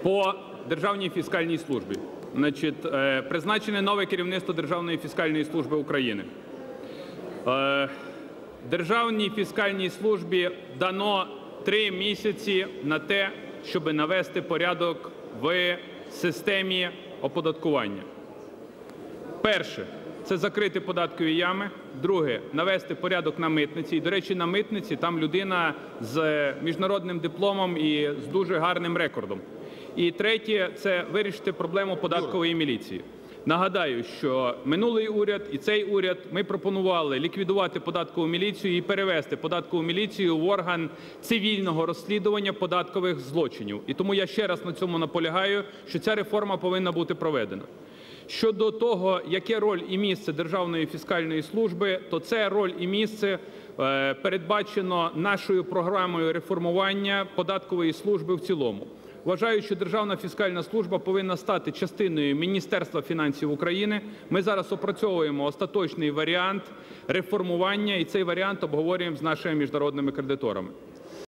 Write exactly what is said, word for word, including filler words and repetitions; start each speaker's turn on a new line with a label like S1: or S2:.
S1: По Державній фіскальній службі. Значить, е, призначене нове керівництво Державної фіскальної служби України. Е, Державній фіскальній службі дано три місяці на те, щоб навести порядок в системі оподаткування. Перше – це закрити податкові ями. Друге – навести порядок на митниці. І, до речі, на митниці там людина з міжнародним дипломом і з дуже гарним рекордом. І третє – це вирішити проблему податкової міліції. Нагадаю, що минулий уряд і цей уряд ми пропонували ліквідувати податкову міліцію і перевести податкову міліцію в орган цивільного розслідування податкових злочинів. І тому я ще раз на цьому наполягаю, що ця реформа повинна бути проведена. Щодо того, яке роль і місце Державної фіскальної служби, то це роль і місце е, передбачено нашою програмою реформування податкової служби в цілому. Вважаю, що Державна фіскальна служба повинна стати частиною Міністерства фінансів України. Ми зараз опрацьовуємо остаточний варіант реформування, і цей варіант обговорюємо з нашими міжнародними кредиторами.